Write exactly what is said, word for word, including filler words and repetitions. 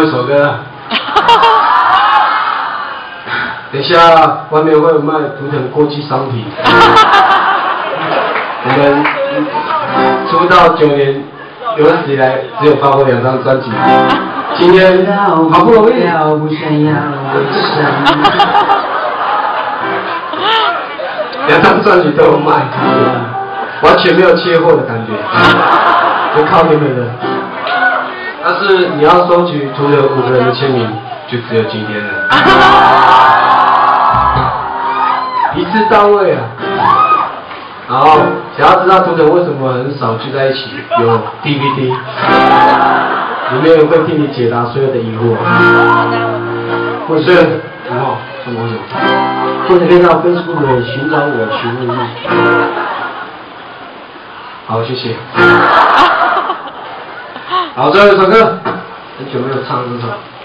后一首歌。等一下，外面会有卖图腾国际商品。我们出道九年，有史以来只有发过两张专辑。今天好不容易，两张专辑都有卖，完全没有缺货的感觉，就靠你们了。但是你要收取除了五个人的签名，就只有今天了。一次到位啊！然后想要知道图腾为什么很少聚在一起，有 D V D， 里面会替你解答所有的疑惑。或者什么什么什么，或者可以到 Facebook 寻找我询问你。好，谢谢。好，最后一首歌，很久没有唱这首。